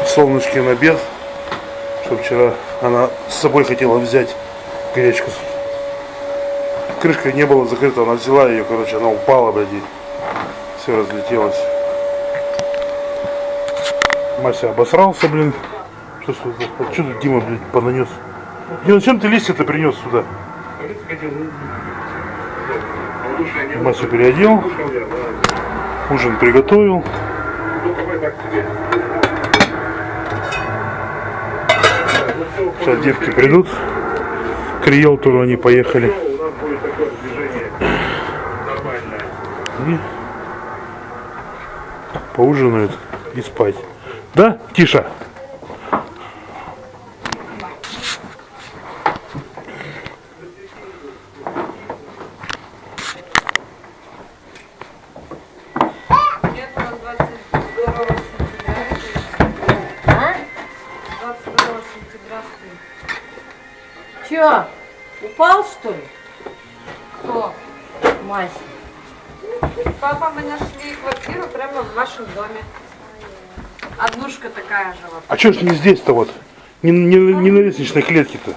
солнышки на обед. Что вчера она с собой хотела взять гречку. Крышка не была закрыта, она взяла ее, короче, она упала, блядь, и все разлетелось. Мася обосрался, блин. Что тут Дима, блядь, понанес? Дима, зачем ты листья-то принес сюда? Масю переодел. Ужин приготовил. Сейчас девки придут. К риэлтору они поехали. И поужинают и спать. Да, Тиша? Че, упал, что ли? Кто? Мась. Папа, мы нашли квартиру прямо в вашем доме. Однушка такая же вот. А что ж не здесь-то вот? Не на лестничной клетке-то?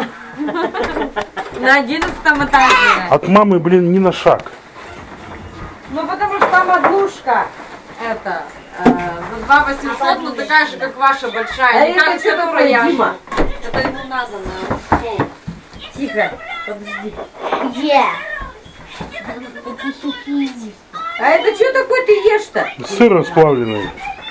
На 11-м этаже. От мамы, блин, ни на шаг. Ну потому что там однушка. Это за 2 800, ну такая же, как ваша большая. А Не это как что которая такое, я. Дима? Это ему надо на пол. Тихо, подожди. Где? А это что такое ты ешь-то? Сыр расплавленный.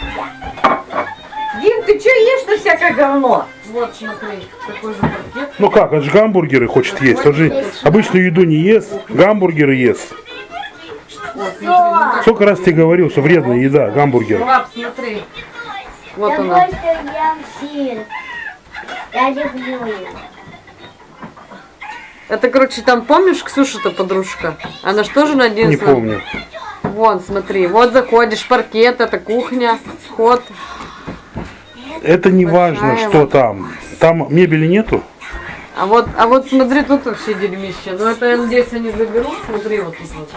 Дим, ты что ешь-то всякое говно? Вот, смотри, такой же паркет. Ну как, он же гамбургеры хочет есть. Он же обычную еду не ест, гамбургеры ест. Сколько раз тебе говорил, что вредная еда, гамбургер. Пап, смотри. Вот Я она. просто ем сыр. Я люблю его. Это, короче, там, помнишь, Ксюша-то подружка? Она же тоже на 11-м. Не помню. Вон, смотри, вот заходишь, паркет, это кухня, вход. Это не важно, что там. Там мебели нету. А вот смотри, тут вообще дерьмище. Ну это, я надеюсь, они заберут. Смотри, вот тут вот.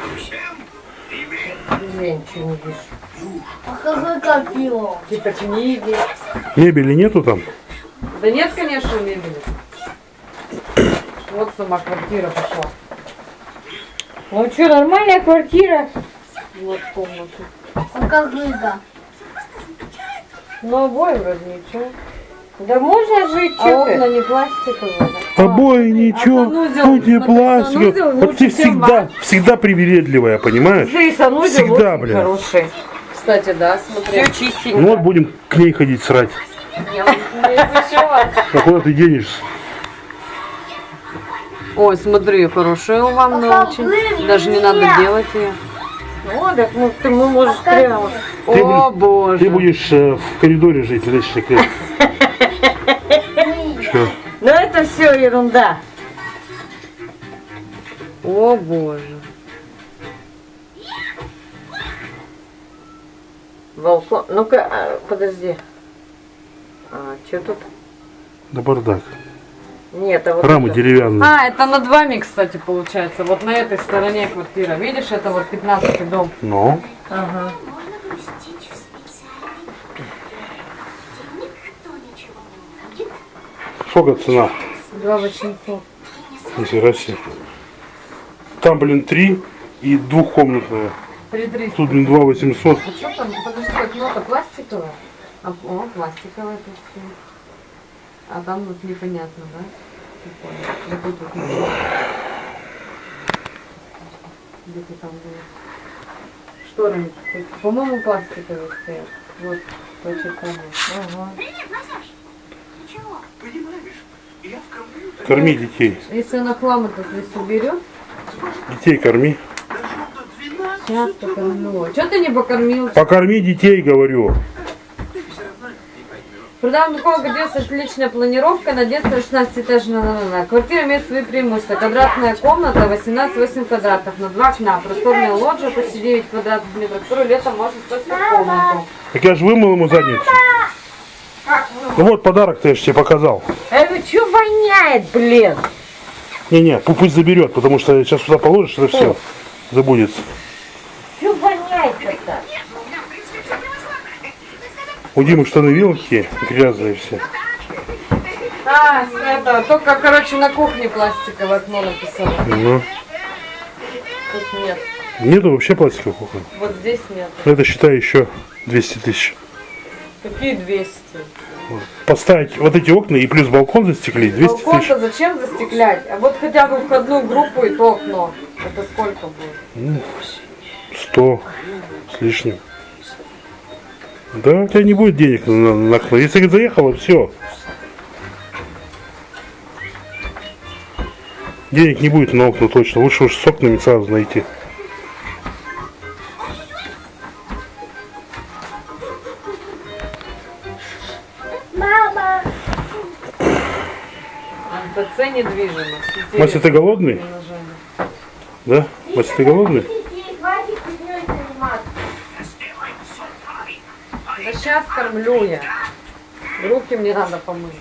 Я ничего не вижу. А какой копил? Какие-то книги. Мебели нету там. Да нет, конечно, мебели. Вот сама квартира пошла. Ну что, нормальная квартира? Вот комната. А как выга? Ну, обои вроде ничего. Да можно жить, А что окна ты? не пластиковые. Да? Обои ничего, санузел, ну не смотри, пластик. санузел Вот ты лучше, чем всегда привередливая, понимаешь? Да и санузел Всегда, очень блин. хороший. Кстати, да, смотри. Все чистенько. Ну вот будем к ней ходить срать. А куда ты денешься? Ой, смотри, хорошая ванна очень. Даже не надо делать ее. Ну, так ты можешь прямо. О, Ты боже. будешь в коридоре жить, в лестничной клетке. Чё? Ну это все ерунда. О, боже. Балкон. Ну-ка, подожди. А, что тут? Да бардак. Нет, а вот Рамы это. деревянные. А, это над вами, кстати, получается. Вот на этой стороне квартира. Видишь, это вот 15-й дом. Ну, Ага. сколько цена? 2 800. Нифига себе. Там, блин, 3 и двухкомнатная. 3 300. Тут, блин, 2 800. А что там? Подожди, окно-то пластиковое? О, пластиковое тут всё. А там вот непонятно, да? Прикольно. Вот тут вот ничего. Где-то там было. Шторы, по-моему, пластиковые стоят. Вот, почеканные. Ага. Корми детей. Если она хлам этот здесь уберет, Детей корми. сейчас покормлю. Что ты не покормил? Покорми детей, говорю. Продаем Михалка детство, отличная планировка на детство 16 этажей. Квартира имеет свои преимущества. Квадратная комната 18,8 квадратов на 2 окна. Просторная лоджия почти 9 квадратных метров, которую летом можно строить как комнату. Так я же вымыл ему задницу. Ну вот подарок-то я же тебе показал. Это что воняет, блин? Не-не, пусть заберет, потому что сейчас сюда положишь, это все забудется. Что воняет-то? У Димы штаны вилки грязные все. А, это, только, короче, на кухне пластиковое окно написано. Ну. Тут нет. Нету вообще пластиковой кухни. Вот здесь нет. Это считай еще 200 тысяч. Какие 200? Поставить вот эти окна и плюс балкон застеклить 200 тысяч. Балкон-то зачем застеклять? А вот хотя бы входную группу и то окно. Это сколько будет? 100 с лишним. Да, у тебя не будет денег на окно. Если ты заехала, все. Денег не будет на окна точно. Лучше уж с окнами сразу найти. Мама. МТЦ недвижимость. Мася, ты голодный? Да? Мася, ты голодный? Хватит фигнёй заниматься. Да сейчас кормлю я. Руки мне надо помыть.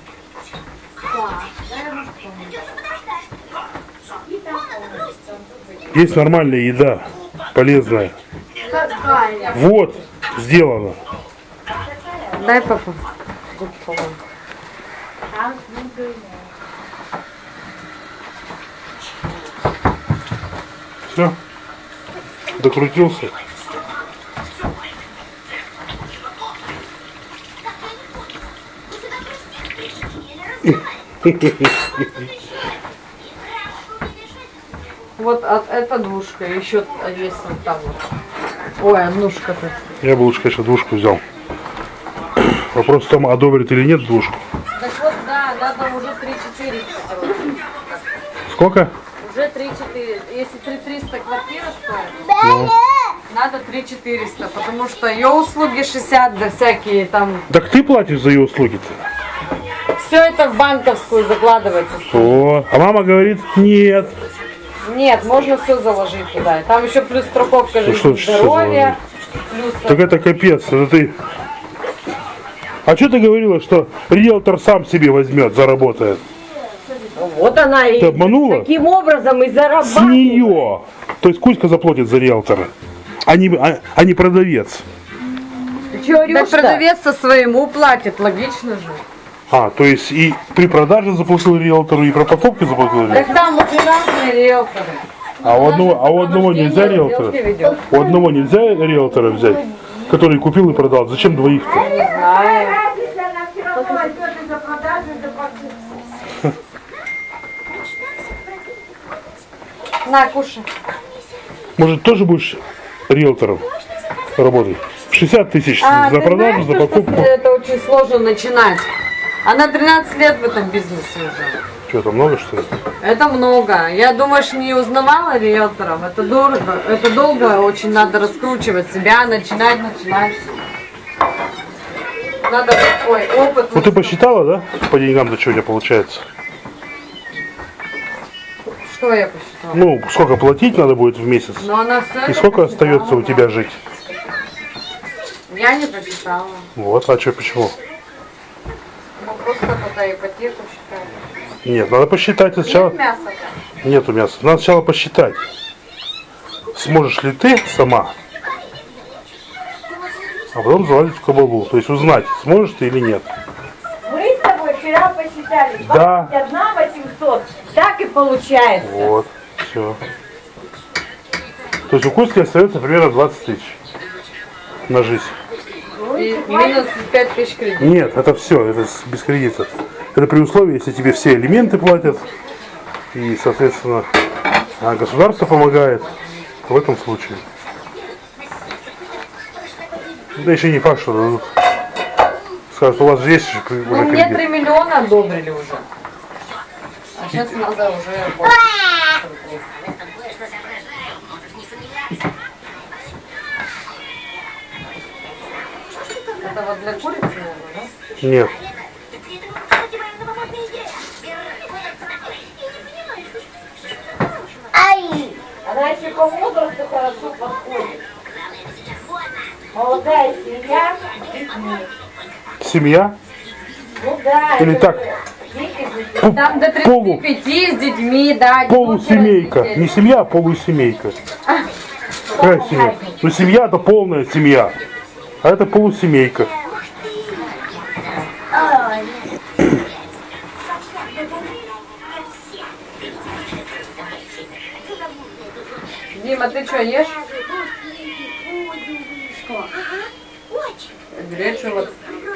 Есть нормальная еда, полезная. Вот, сделано. Дай папа. Руки помою. Все? Докрутился? Вот эта двушка, еще есть вот там вот. Ой, однушка-то. Я бы лучше, конечно, двушку взял. Вопрос в том, одобрит или нет двушку. Так вот, да, надо уже 3-400, короче. Сколько? Уже 3-4. Если 3-300 квартира стоит, Ну. надо 3-400, потому что ее услуги 60, да всякие там. Так ты платишь за ее услуги-то? Все это в банковскую закладывается. О, а мама говорит, нет. Нет, можно все заложить туда. И там еще плюс страховка Ну, жизни, что ж здоровья. Плюс... Так это капец, это ты... А что ты говорила, что риэлтор сам себе возьмет, заработает? Вот она и Ты обманула? таким образом и С зарабатывает. нее. То есть Кузька заплатит за риэлтора, а не продавец. Ты чё Да орёшь-то? продавец-то своему платит, логично же. А, то есть и при продаже заплатил риэлтору, и при покупке заплатил риэлтору? Так там уже разные риэлторы. А у одного нельзя риэлтора? Ведет. У одного нельзя риэлтора взять, который купил и продал. Зачем двоих-то? Не знаю. Разница, она все равно идет и за продажу, и за покупку. На, кушай. Может, тоже будешь риэлтором работать? 60 тысяч А, за ты продажу, знаешь, за что покупку. это очень сложно начинать. Она 13 лет в этом бизнесе уже. Что, там много, что ли? Это много. Я, думаешь, не узнавала риэлторов? Это дорого, это долго, очень надо раскручивать себя, начинать. Надо, ой, опыт. Ну, ты посчитала, да? По деньгам-то что у тебя получается? Что я посчитала? Ну, сколько платить надо будет в месяц? Но она все И сколько остается у тебя жить? Я не посчитала. Вот, а что, почему? Ну, просто пока ипотеку считаю. Нет, надо посчитать сначала. Нет мяса-то? Нету мяса. Надо сначала посчитать. Сможешь ли ты сама, а потом залазить в кабалу. То есть узнать, сможешь ты или нет. Мы с тобой вчера посчитали. Да. 21 800. Так и получается. Вот, все. То есть у Кузьки остается примерно 20 тысяч на жизнь. И минус 5000 кредит. Нет, это все, это без кредита. Это при условии, если тебе все элементы платят, и, соответственно, государство помогает в этом случае. Да еще не факт, что дадут. Скажут, у вас же есть уже Ну, мне 3 кредит. миллиона одобрили уже. А сейчас надо уже больше. Это вот для курицы, наверное, да? Нет. Ай! Она еще по возрасту хорошо подходит. Молодая семья с детьми. Семья? Ну да. Или это так? же дети с детьми. Там до 35 с детьми, да. Полусемейка. одинокие Не семья, а полусемейка. Какая семья? Ну семья это полная семья. А это полусемейка. Нормально. Дима, ты что, ешь? Что? Гречу, вот,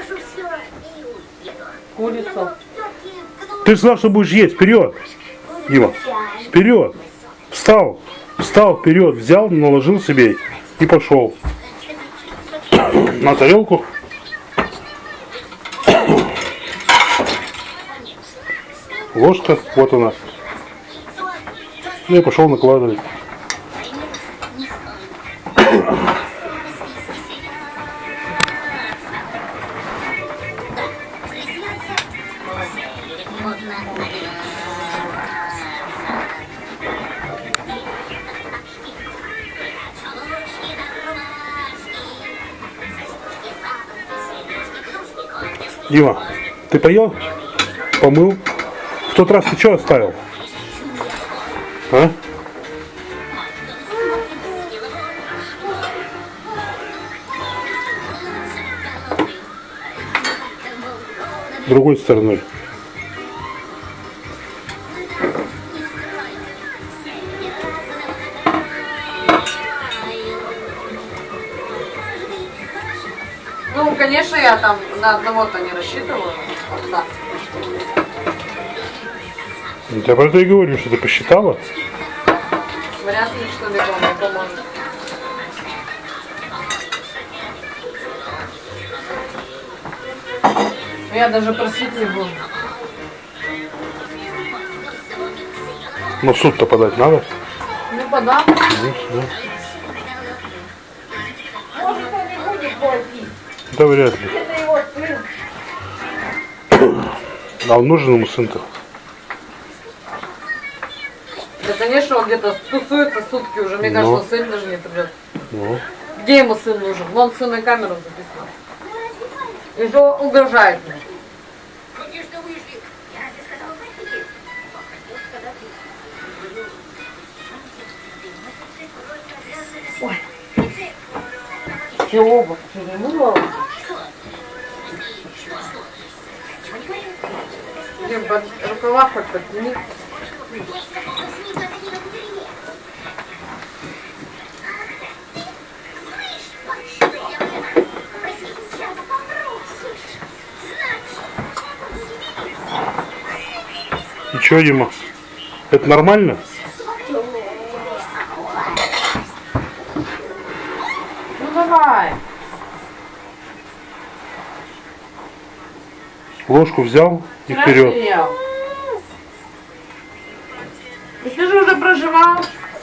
курицу. Ты же сказал, что будешь есть. Вперед. Дима. Вперед. Встал. Встал вперед. Взял, наложил себе и пошел. На тарелку. Ложка. Вот она. Ну и пошел накладывать. Дима, ты поел? Помыл? В тот раз ты что оставил? А? Другой стороной. Ну, конечно, я там на одного-то не рассчитываю. Отца. Я про это и говорю, что ты посчитала. Вряд ли, что бегом мне поможет. Я даже просить не буду. Но в суд-то подать надо. Ну, подам. Ну, да. Может, он не будет платить. Да вряд ли. Это его сын. А он нужен ему сын-то? Да, конечно, он где-то тусуется сутки уже. Мне Ну. кажется, сын даже не придет. Ну. Где ему сын нужен? Вон сын на камеру записал. И что угрожает мне. Чего бы? Дим, под рукава хоть подтяни. И чё, Дима? Это нормально? Ну давай. Ложку взял и вперед. Ел. И ты же уже проживал.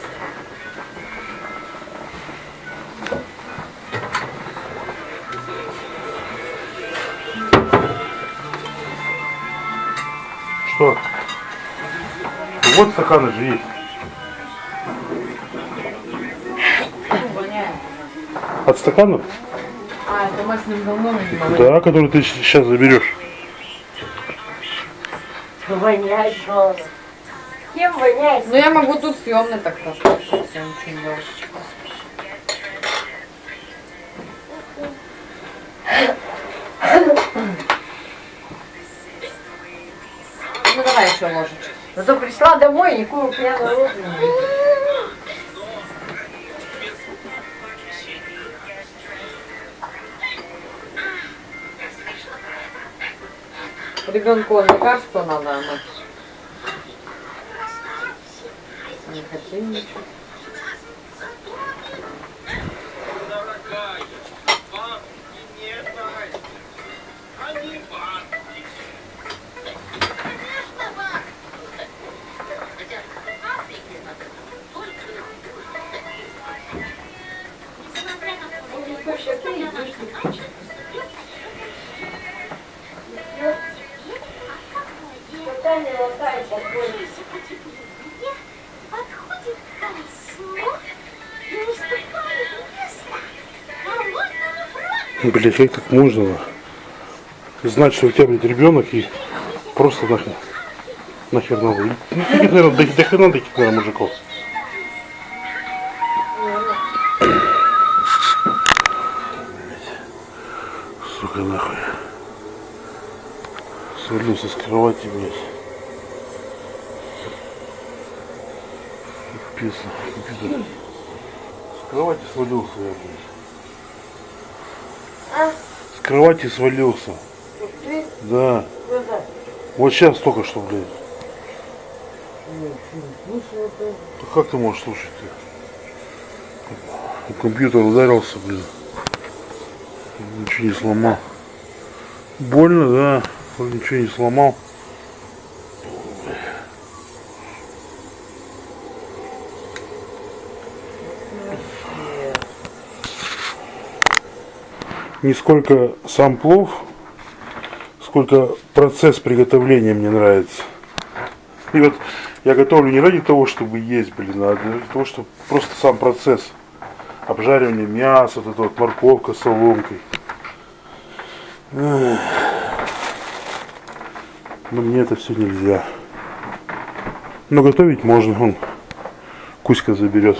Что? Вот стаканы же есть. От стаканов? А, это мы с ним давно не могли. Да, который ты сейчас заберешь. Воняет что? Кем воняет? Ну я могу тут съемный так-то остаться, если я ничего не делаю. Ну давай еще ложечку. Зато пришла домой, никакую пьяную розу не видела. Ребенку лекарство надо, а мы не хотим ничего. Тайны латает подходит. Подходит к концу и уступает место холодному фронту. Блять, как так можно? Знать, что у тебя, блядь, ребенок и просто нахер надо. Ну, таких, наверное, до хрена таких, наверное, мужиков. Сука, нахуй. Свалился с кровати, блядь. Пицца. С кровати свалился я, блядь. С кровати свалился. Ты? Да. Куда? Вот сейчас только что, блядь. Да как ты можешь слушать-то? Компьютер ударился, блин. Ничего не сломал. Больно, да. Ничего не сломал. Не сколько сам плов, сколько процесс приготовления мне нравится. И вот я готовлю не ради того, чтобы есть, блин, а для того, чтобы просто сам процесс обжаривания мяса, вот эта вот морковка с соломкой. Но мне это все нельзя. Но готовить можно, он Кузька заберет.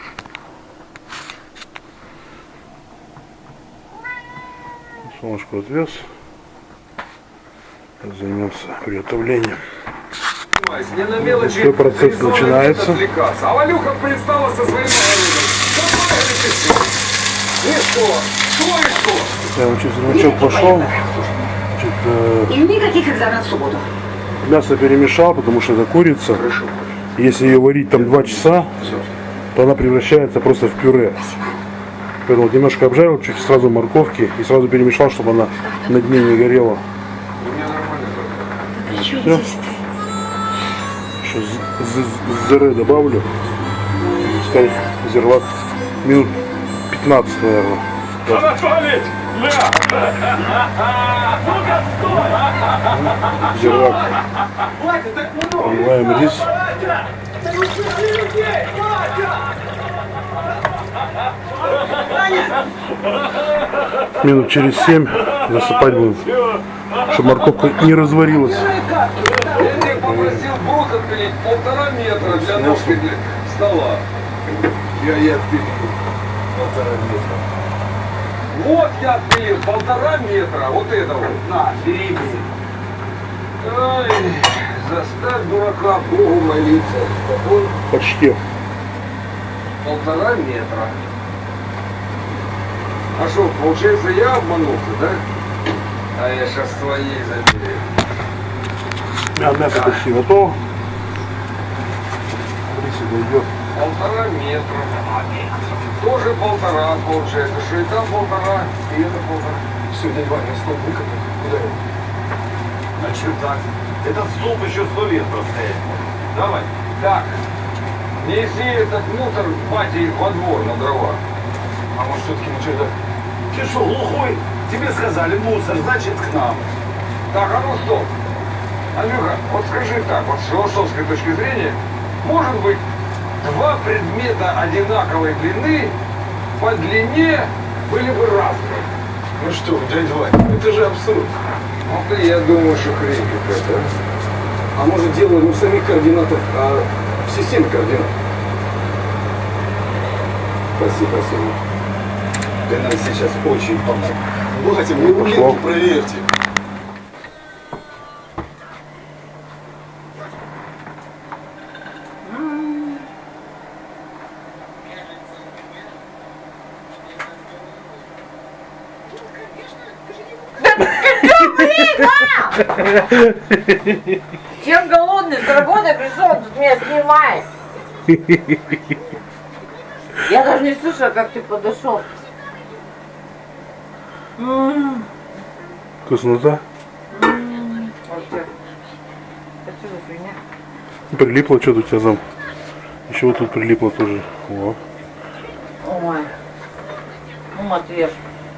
Солнышко отвез. Займемся приготовлением. Не на мелочи, все, процесс начинается. А Валюха пристала со своим народом. И что? Я учусь, рыбачок пошел. И никаких экзаменов в субботу. Мясо перемешал, потому что это курица. Если ее варить там 2 часа, то она превращается просто в пюре. Поэтому вот немножко обжарил, чуть сразу морковки и сразу перемешал, чтобы она на дне не горела. Все. Еще зере добавлю. Пускай зерлак минут 15, наверное. Анатолий! Зерлак. Проливаем рис. Минут через 7 засыпать будем, чтобы морковка не разварилась. Я тебе попросил брус отпилить 1,5 метра для ножки для стола. Я отпилил 1,5 метра. Вот я отпилил 1,5 метра. Вот это вот. На, бери. Ай, заставь дурака Богу молиться. Он Почти. 1,5 метра. А что, получается, я обманулся, да? А я сейчас своей заберу. Мясо почти готово. Рис дойдет. 1,5 метра. Тоже 1,5 получается. Что и там 1,5, и это 1,5. Все, дядя Ваня, стол выкопай. Куда его? А что так? Этот столб еще 100 лет простоять. Давай. Так. Неси этот мусор бате во двор на дрова. А может все-таки ну что это? Ты что, глухой? Тебе сказали мусор, значит к нам. Так, а ну стоп. Андрюха, вот скажи так, вот с философской точки зрения, может быть, 2 предмета одинаковой длины по длине были бы разные? Ну что, дядя Вань, это же абсурд. Ну ты, я думаю, что хрень какая-то. А может дело не в самих координатах, а в системе координат? Спасибо, спасибо. Ты нам сейчас очень помог. Батя, мне рулетку проверьте. Чем голодный? С работы пришел, тут меня снимает. Я даже не слышала, как ты подошел. Вкуснота. Вообще. Это что за фигня? Прилипло что-то у тебя там. Еще вот тут прилипло тоже. О. Ой. Ну, Матвеш.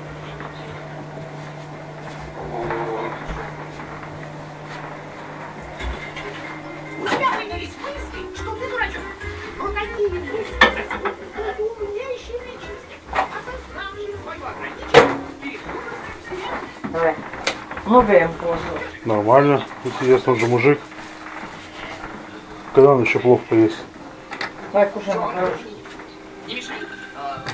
У тебя появились мысли, что ты дурачок. Но такие мысли это умнейшие личности. Осознавшие свою ограниченность. Давай. Много я им положила. Нормально. Интересно, он же мужик. Когда он еще плов поест? Давай кушай, мой хороший. Не мешай.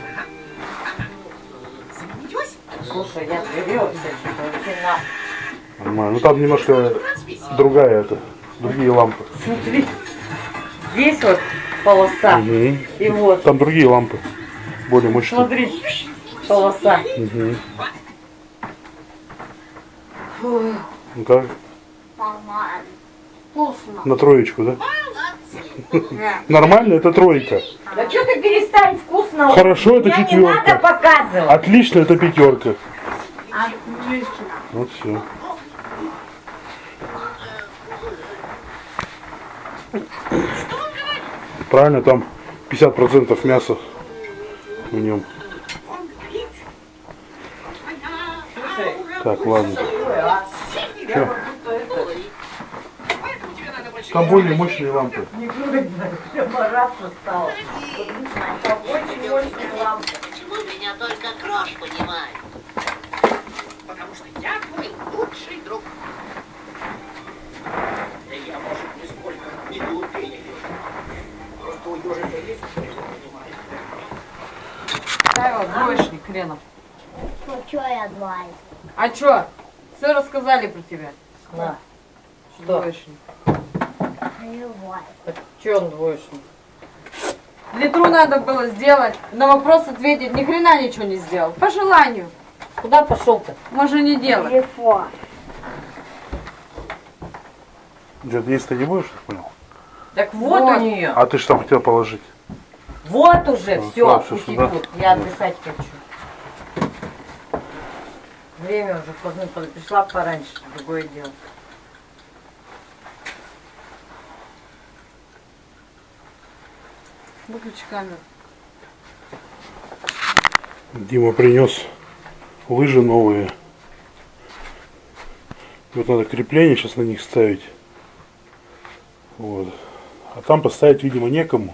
Заменитесь? Слушай, я берётся, что вообще на... Нормально. Ну там немножко другая это, другие лампы. Смотри, здесь вот полоса. Угу. И вот, Там другие лампы, более мощные. смотри, полоса. Угу. Ну как? Нормально. Вкусно. На троечку, да? Нормально, это тройка. Да что ты перестань, вкусно. Хорошо, это Меня не четверка. надо показывать. Отлично, это пятерка. Отлично. Вот все. Правильно, там 50% мяса в нем. Так, ладно. Чё? Там более мощные лампы. Мараться стало. Очень мощная лампа. Почему меня только крош понимает? Потому что я твой лучший друг. Да я, может, нисколько не глупее. Просто у ежика есть, кто его понимает. Ставил двоечник хренов. Ну что я двоюсь? А чё? Все рассказали про тебя. На. Двоечник. Че он двоечник? Литру надо было сделать, на вопрос ответить. Ни хрена ничего не сделал. По желанию. Куда пошел-то? Можно не делать. Телефон. Дед, есть ты не будешь, я понял? Так вот у нее. А ты что там хотел положить? Вот уже Ну, все, ладно, всё пусть сюда. идут. Я отдыхать хочу. Время уже поздно, пришла пораньше, другое дело. Выключи камеру. Дима принес лыжи новые. Вот надо крепление сейчас на них ставить. Вот. А там поставить, видимо, некому.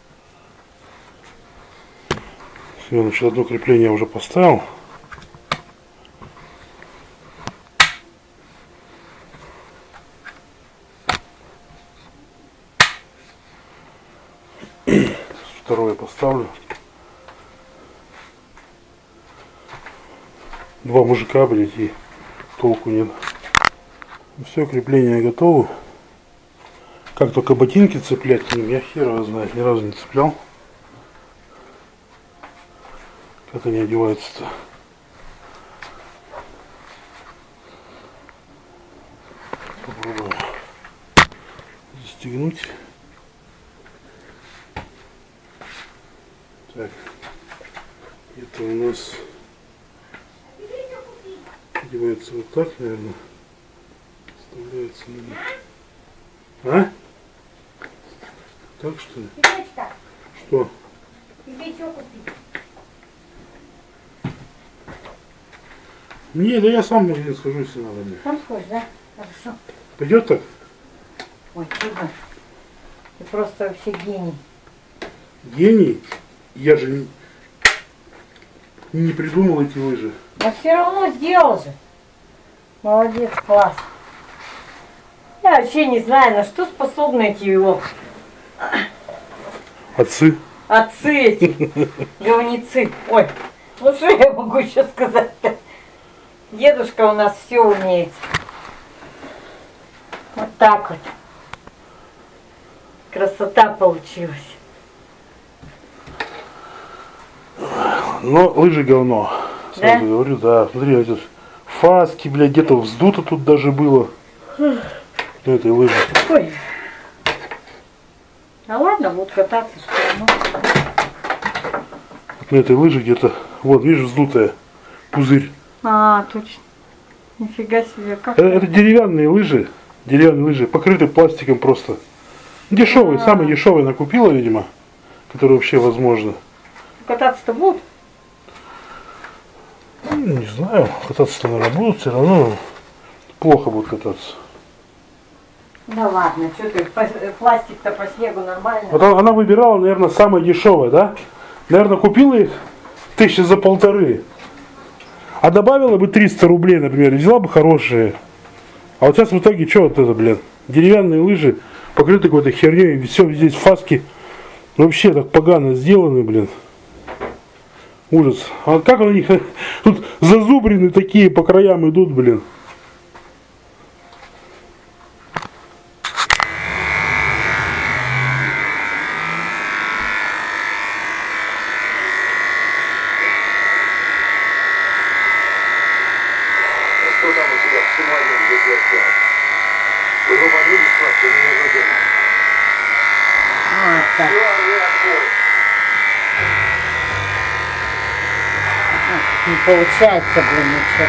Все, значит, одно крепление я уже поставил. Второе поставлю. Два мужика, блядь, и толку нет. Все, крепления готовы. Как только ботинки цеплять к ним, я хер его знает, ни разу не цеплял. Как они одеваются-то. Попробуем застегнуть. Так, это у нас одевается вот так, наверное. Вставляется на... А? Так что ли? Пипочка, Что? тебе что купить? Не, да я сам в магазин схожу, если надо мне. Сам сходишь, да? Хорошо. Пойдет так? Ой, чудо. Ты просто вообще гений. Гений? Я же не придумал эти лыжи. Но все равно сделал же. Молодец, класс. Я вообще не знаю, на что способны эти его Отцы. отцы эти, говнецы. Ой, ну что я могу еще сказать-то? Дедушка у нас все умеет. Вот так вот. Красота получилась. Но лыжи говно. Сразу Да? говорю, да. Смотри, эти фаски, блядь, где-то вздуто тут даже было. На этой лыжи. Ой. А ладно, будут кататься все равно. Вот на этой лыже где-то, вот, видишь, вздутая. Пузырь. А, точно. Нифига себе, как. Это деревянные лыжи. Деревянные лыжи, покрыты пластиком просто. Дешевые, самые дешевые она купила, видимо. Которые вообще возможно. Кататься-то будут? Ну, не знаю, кататься-то, наверное, будут, все равно плохо будут кататься. Да ладно, что ты, пластик-то по снегу нормально. Вот она выбирала, наверное, самое дешевое, да? Наверное, купила их 1500. А добавила бы 300 рублей, например, и взяла бы хорошие. А вот сейчас в итоге, что вот это, блин? Деревянные лыжи, покрыты какой-то херней, и все здесь фаски вообще так погано сделаны, блин. Ужас. А как они тут зазубрины такие по краям идут, блин? так. Не получается, блин, ничего.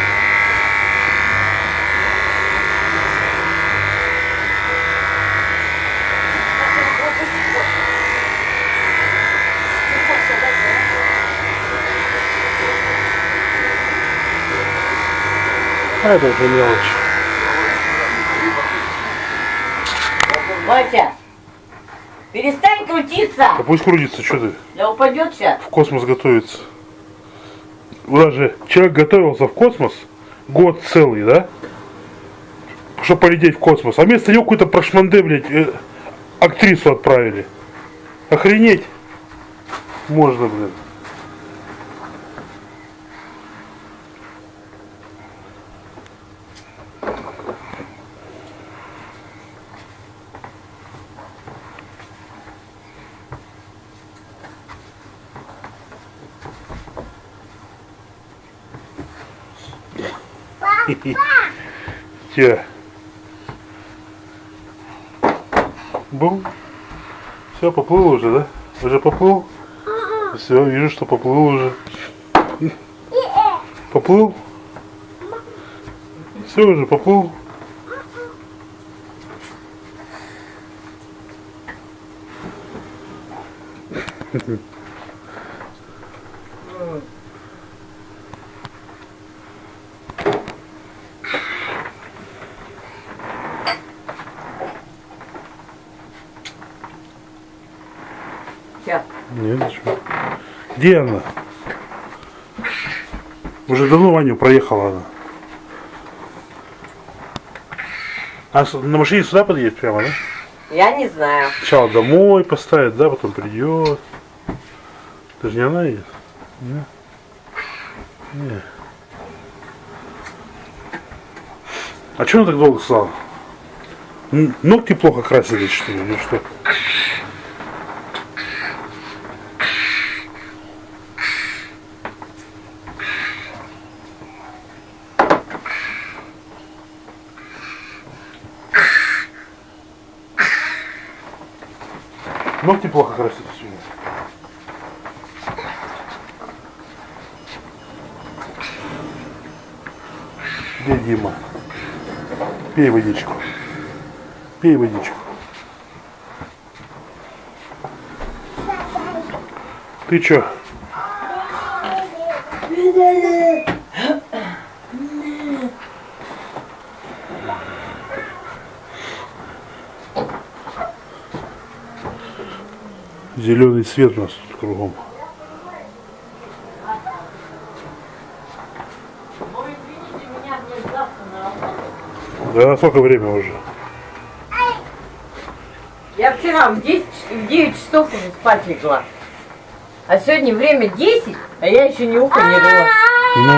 А это уже мелочь. Батя, перестань крутиться. Да пусть крутится, что ты? Да упадет сейчас. В космос готовится. Даже человек готовился в космос год целый, да? Чтобы полететь в космос. А вместо него какую-то прошманде, блядь, актрису отправили. Охренеть. Можно, блин. Те. Бум. Все, поплыл уже, да? Уже поплыл? Все, вижу, что поплыл уже. Поплыл? Все, уже поплыл. Сейчас. Нет, ничего. Где она? Уже давно Ваню проехала она. А на машине сюда подъедет прямо, да? Я не знаю. Сначала домой поставит, да, потом придет. Это же не она едет? Не. Не. А что она так долго стала? Ногти плохо красили, что ли, или что? Ногти плохо красили сегодня. Где Дима? Пей водичку. Пей водичку. Ты чё? Зеленый свет у нас тут кругом. Да, сколько время уже? Я вчера в 9 часов уже спать легла. А сегодня время 10, а я еще ни уха не рыла. Ну,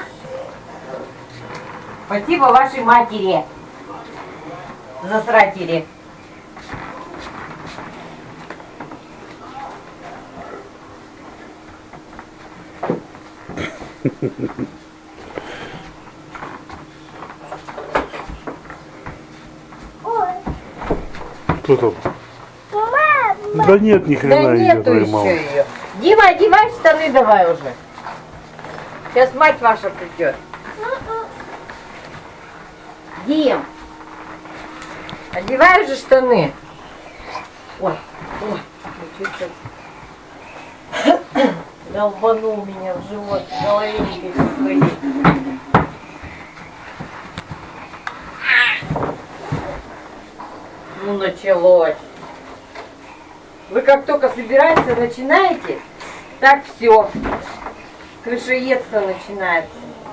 Спасибо вашей матери. Засратери. кто там? Да нет, ни хрена Да ее, нету твоей еще мамы. ее. Дима, одевай штаны давай уже. Сейчас мать ваша придет. Дим, одевай уже штаны. Ой, ой, долбанул меня в живот, в голове своей. Ну, началось. Вы как только собираетесь, начинаете, так все. Крышеедство начинается.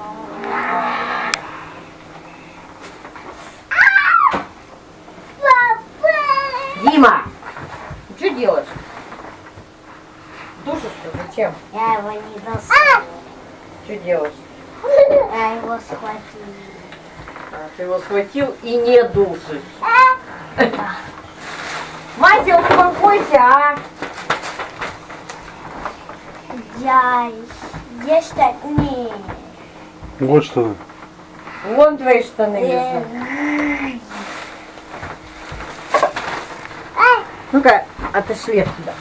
Дима, ты что делаешь? Душишь-то зачем? Я его не достал. Что делаешь? Я его схватил. А, ты его схватил и не душишь. Мася, успокойся, а! Где штаны? Вот что. Вон твои штаны лежат. Ну-ка, отошли отсюда.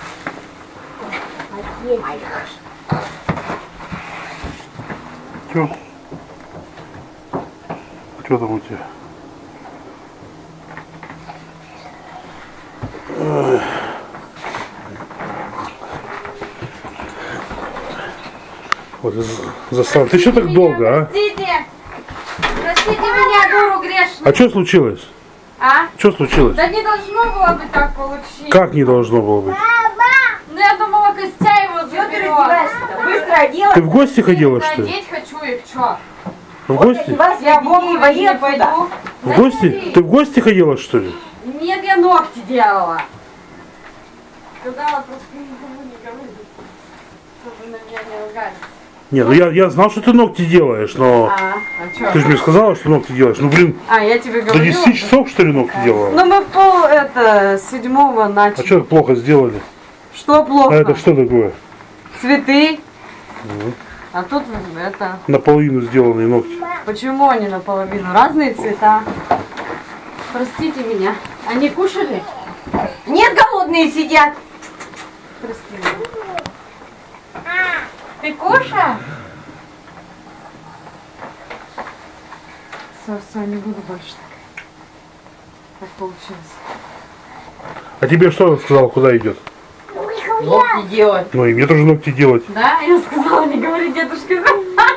Чё? Что там у тебя? Ой. Вот застал. Ты что так долго, а? Простите! Простите меня, дуру грешную! А что случилось? А? Что случилось? Да не должно было бы так получиться. Как не должно было быть? Ну я думала, Костя его Что ты заберет. раздеваешься-то? Быстро одела. Ты в гости ходила, что ли? Одеть хочу их, чё? В гости? Я в Вову воде не пойду. В гости? Ты в гости ходила, что ли? Нет, я ногти делала. Сказала, просто никому не говори. Чтобы на меня не ругались. Не, ну я знал, что ты ногти делаешь, но... А чё? Ты же мне сказала, что ногти делаешь. Ну, блин, Я тебе до говорила. 10 часов, что ли, ногти делала? Ну мы с 7-го А начали. что плохо сделали? Что плохо? А это что такое? Цветы. А тут это... Наполовину сделанные ногти. Почему они наполовину? Разные цвета. Простите меня. Они кушали? Нет, голодные сидят. Прости меня. Ты кушал? Все, не буду больше так. Так получилось. А тебе что он сказал, куда идет? Ногти делать. Ну и мне тоже ногти делать. Да? Я сказала, не говори дедушке. Я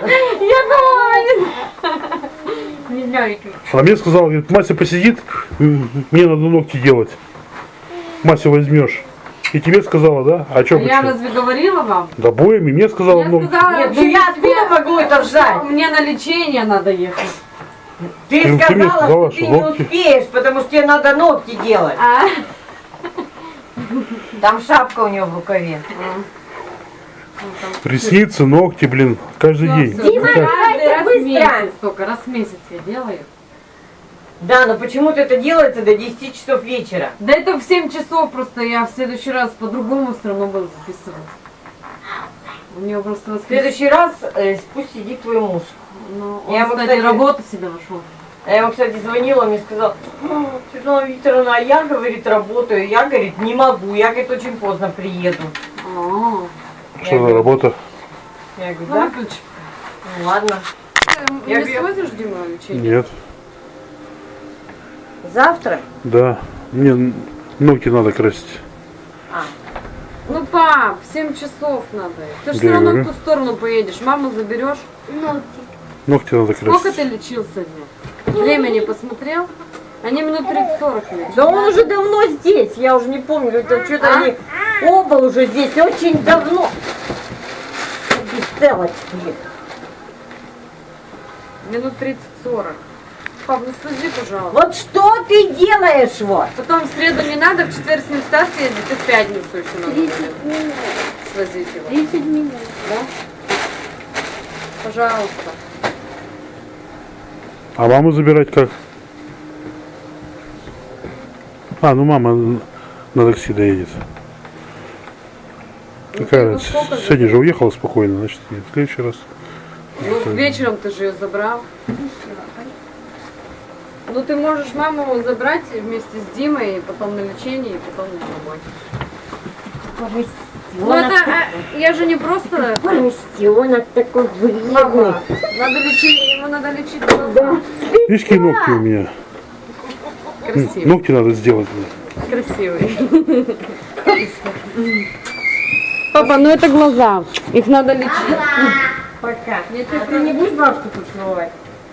думала, не знаю. Она мне сказала, говорит, Мася посидит, мне надо ногти делать. Мася возьмешь. И тебе сказала, да? А что Я почему? разве говорила вам? Да боем, и мне сказала Я ногти. сказала, Нет, ну я откуда могу это знать? мне на лечение надо ехать. Ты Ты мне сказала, сказала, что что ты не ногти. успеешь, потому что тебе надо ногти делать. А? Там шапка у нее в рукаве. Ресницы, ногти, блин, каждый день. Дима, Какая- Каждый раз в быстро. месяц только, раз в месяц я делаю. Да, но почему-то это делается до 10 часов вечера. Да это в 7 часов просто, я в следующий раз по-другому все равно буду записывать. У него просто В воскресенье. следующий раз пусть сидит твой муж. Ну, Я он, ему, кстати, кстати, работу себе нашел. Я ему, кстати, звонила, он мне сказал, Светлана Викторовна, а я, говорит, работаю. Я, говорит, не могу, я, говорит, очень поздно приеду. Что за работа? Я говорю, Ну, да? выключи. Ну, ладно. Ты Я не бью. свозишь Диму на лечение? Нет. Завтра? Да. Мне ногти надо красить. Ну, пап, в 7 часов надо. Ты же Да, все я равно в говорю. ту сторону поедешь. Маму заберешь. Ногти надо Сколько красить. ты лечился днем? Времени посмотрел? Они минут 30-40 лечат. Да он уже давно здесь, я уже не помню, это что-то А? они оба уже здесь, очень давно. Бесцелочки. Минут 30-40. Пап, ну свози, пожалуйста. Вот что ты делаешь, вот? Потом в среду не надо, в четверг с ним Стас ездит, и в пятницу еще надо будет свозить его. 30 минут. Да? Пожалуйста. А маму забирать как? А, ну мама на такси доедет. Какая ну разница? сколько же? Сегодня же уехала спокойно, значит, и в следующий раз. Ну, вечером ты же ее забрал. Ну, ты можешь маму забрать вместе с Димой, и потом на лечение, и потом домой. Ну, это, я же не просто... Поросенок такой вредный. Мама, надо лечить, ему надо лечить глаза. Видишь, какие ногти у меня? Красивый. Ногти надо сделать мне. Красивый. Папа, ну это глаза. Их надо лечить. Пока. Ты не будешь бабушку тут целовать?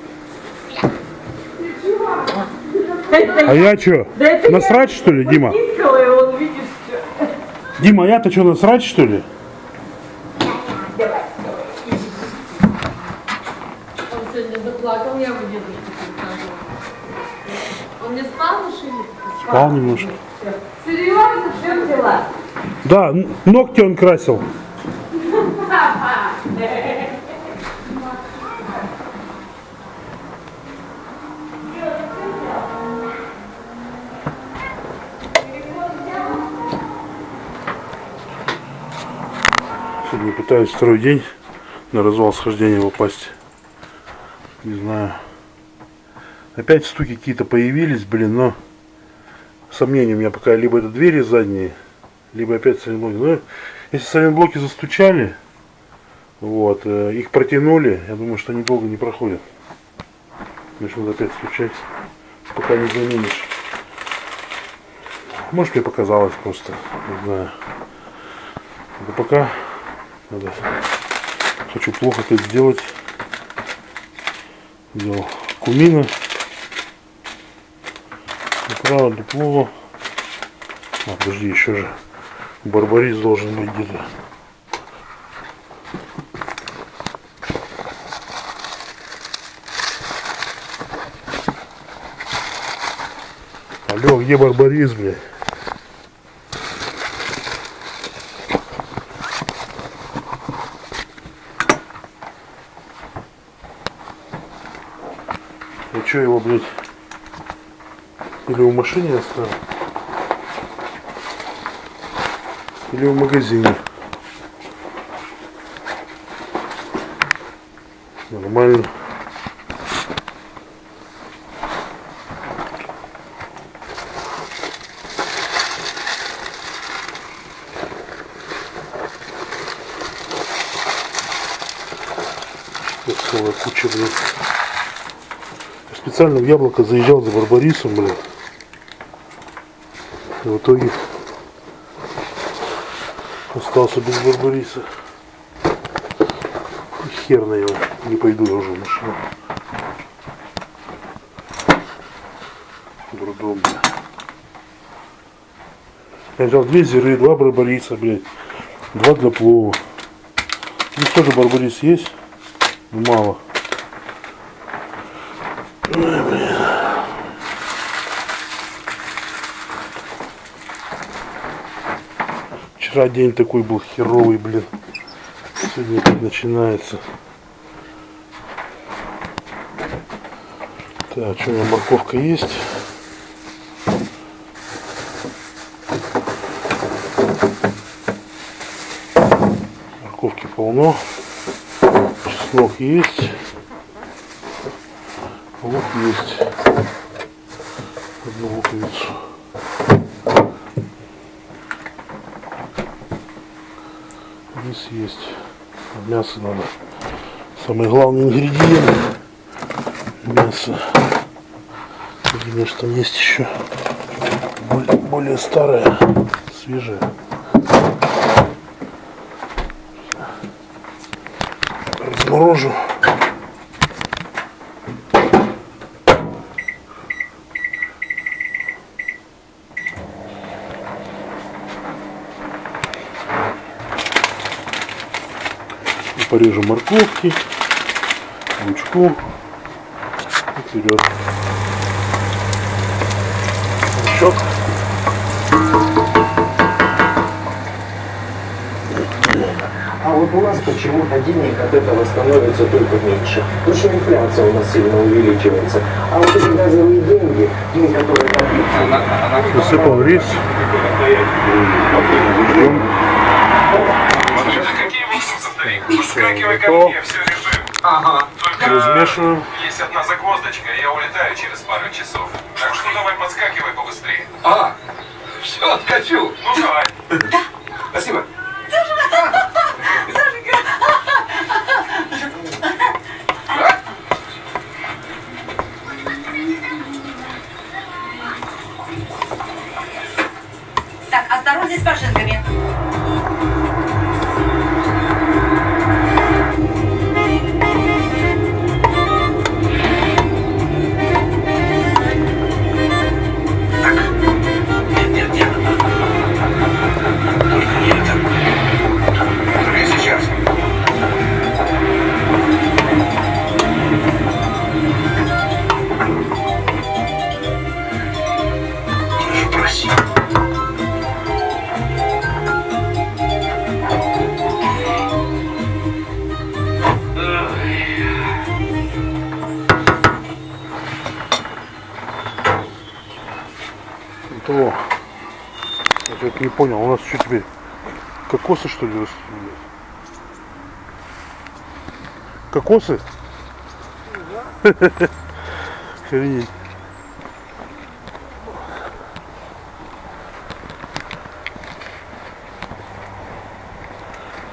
А я что? Да это Насрать, что ли, Дима? Искала, и он, видишь, Дима, а я-то что, насрать, что ли? Он сегодня заплакал, я в дедушке показывала. Он не спал в машине? Спал немножко. Серьезно? Чем дела? Да, ногти он красил. Сегодня пытаюсь второй день на развал схождения попасть. Не знаю. Опять стуки какие-то появились, блин, но сомнения у меня пока либо это двери задние, либо опять сайлентблоки. Ну, если сайлентблоки застучали, вот, их протянули, я думаю, что они долго не проходят. Начнут опять стучать, пока не заменишь. Может, мне показалось просто, не знаю. Но пока надо. Хочу плохо это сделать. Взял кумина. Направо, дупло. А, подожди, еще же барбарис должен быть где-то. Алло, где барбарис, блядь? Я что его, блядь, или в машине оставил, или в магазине. Нормально. Тут целая куча, блядь. Я специально в Яблоко заезжал за барбарисом, блядь. И в итоге остался без барбариса. И хер на его. Не пойду я уже в машину. Дурдом, блядь. Я взял 2 зиры, 2 барбариса, блядь. 2 для плова. Здесь тоже барбарис есть. Мало. Ой, блин. Вчера день такой был херовый, блин. Сегодня опять начинается. Так, что у меня морковка есть? Морковки полно. Чеснок есть. Лук есть. Одну луковицу. Рис есть. Мясо надо. Самый главный ингредиент. Мясо. Видно, что есть еще более старое, свежее. Разморожу. Порежу морковки, лучку и вперед. Лучок. А вот у нас почему-то денег от этого становится только меньше. Потому что инфляция у нас сильно увеличивается. А вот эти газовые деньги, которые там... Насыпал рис. Выскакивай ко мне, все режим. Ага. Только размешиваем. Есть одна загвоздочка, и я улетаю через пару часов. Так что давай подскакивай побыстрее. А, все, откачу. Ну давай. Спасибо. Так, осторожней с фашинками. То, я что-то не понял, у нас что теперь, кокосы что ли растут? Кокосы? Охренеть.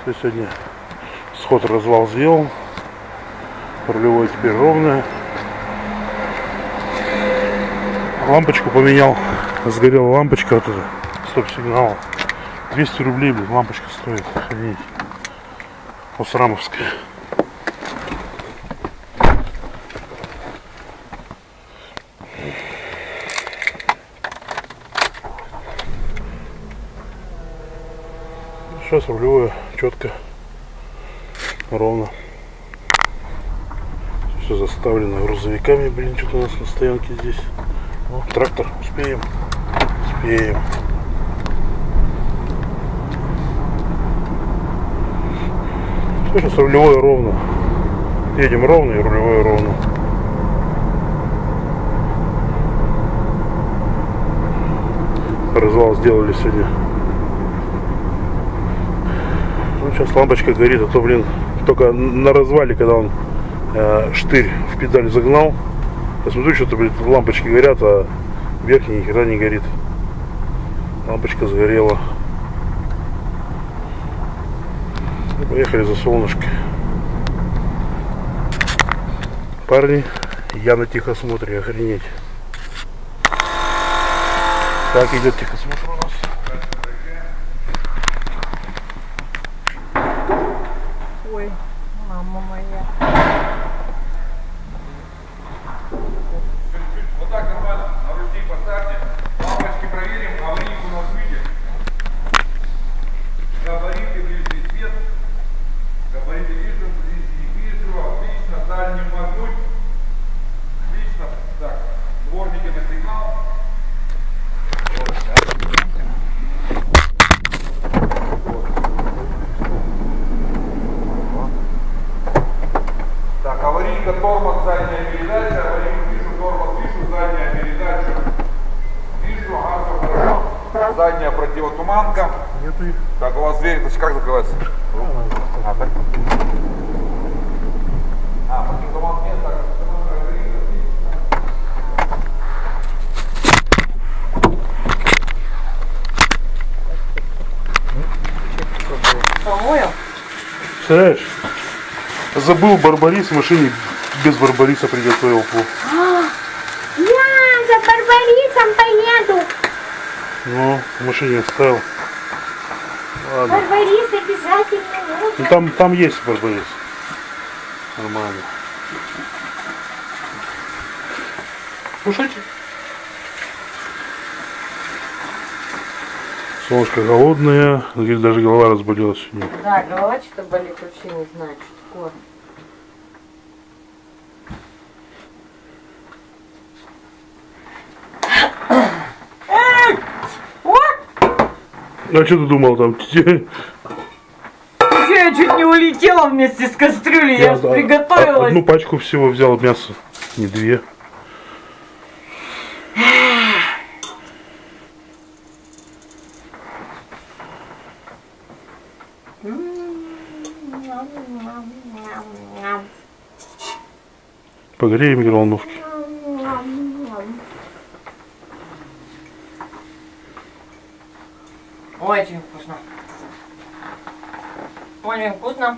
Все, сегодня сход развал сделал. Рулевой теперь ровная. Лампочку поменял. Сгорела лампочка вот эта. Стоп-сигнал. 200 рублей, блин, лампочка стоит. Охренеть. Осрамовская. Сейчас рулевое четко, ровно. Все заставлено грузовиками, блин, что-то у нас на стоянке здесь. Ну, трактор, успеем. Успеем. Все, сейчас рулевое ровно. Едем ровно и рулевое ровно. Развал сделали сегодня. Ну, сейчас лампочка горит, а то, блин, только на развале, когда он штырь в педаль загнал, я смотрю, что-то, блин, лампочки горят, а верхний ни хера не горит. Лампочка сгорела. Ну, поехали за солнышко. Парни, я на техосмотре, охренеть. Как идет техосмотр у нас? Ой, мама моя. Вот так нормально. На ручник поставьте. Лампочки проверим. Аварийку у нас выйдет. Габариты, ближний свет. Габариты вижу, ближний не вижу. Отлично. Дальний моргнуть. Отлично. Так. Дворники на сигнал. Так, аварийка, тормоз, задняя передача, аварийку вижу, тормоз вижу, задняя передача вижу, ага, все хорошо. Задняя противотуманка. Нету их. Так, у вас дверь, значит, как закрывается? А, так. А, противотуманка нет, так, противотуманка аварийка. Помою? Представляешь? Забыл Барбарис в машине, без Барбариса приготовил плов. Я за Барбарисом поеду. Ну, в машине оставил. Ладно. Барбарис обязательно нужен. Ну, там есть Барбарис. Нормально. Слушайте. Солнышко голодное, говорит, даже голова разболелась сегодня. Да, голова что-то болит, вообще не знаю, что такое. А что ты думал там? Я чуть не улетела вместе с кастрюлей, я же приготовилась. Одну пачку всего взял мяса, не две. Погрей микроволновки. Очень вкусно. Очень вкусно.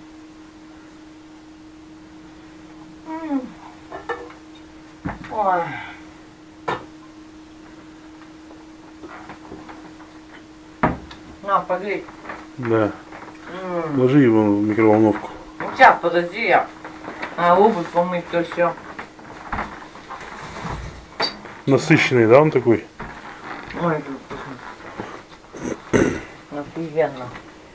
Ой. На, погрей. Да. Ложи его в микроволновку. Сейчас, подожди, я обувь помыть, то все. Насыщенный, да, он такой? Ой, как вкусно. Офигенно.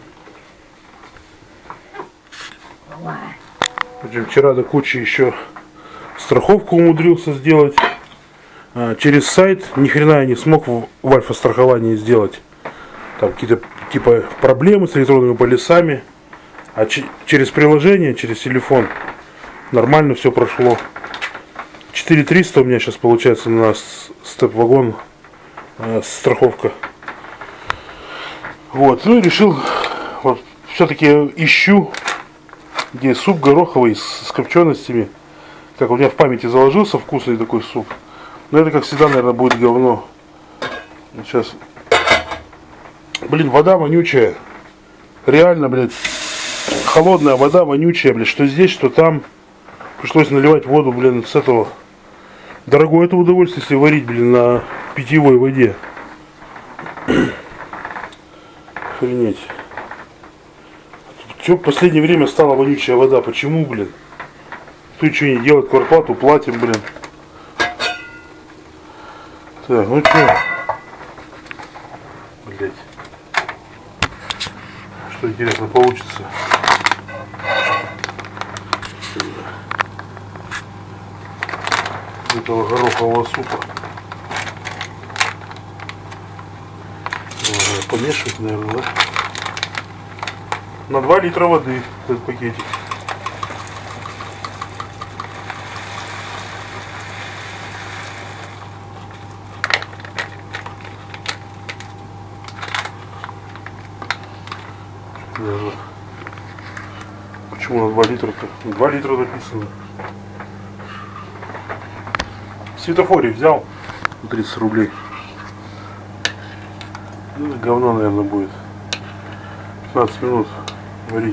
Причем вчера до кучи еще страховку умудрился сделать. Через сайт ни хрена я не смог в альфа-страховании сделать. Там какие-то типа проблемы с электронными полисами. А через приложение, через телефон нормально все прошло. 4300 у меня сейчас получается на степ-вагон страховка. Вот, ну и решил, вот, все-таки ищу, где суп гороховый с копченостями. Как у меня в памяти заложился вкусный такой суп. Но это, как всегда, наверное, будет говно. Сейчас. Блин, вода вонючая. Реально, блядь, холодная вода, вонючая, блядь, что здесь, что там. Пришлось наливать воду, блин, с этого. Дорогое это удовольствие, если варить, блин, на питьевой воде. Охренеть. Что в последнее время стала вонючая вода? Почему, блин? Кто что не делает, квартплату платим, блин. Так, ну что? Блять. Что интересно получится? Этого горохового супа. Помешивать, наверное, да? На 2 литра воды этот пакетик. Даже. Почему на 2 литра-то? 2 литра написано. В светофоре взял 30 рублей. Ну, говно, наверное, будет. 15 минут варить.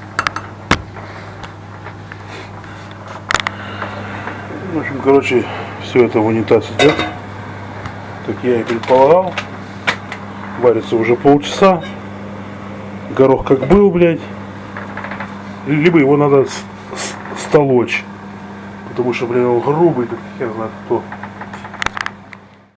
В общем, короче, все это в унитаз идет. Как я и предполагал. Варится уже полчаса. Горох как был, блядь. Либо его надо столочь. Потому что, блин, он грубый, как хер знает кто.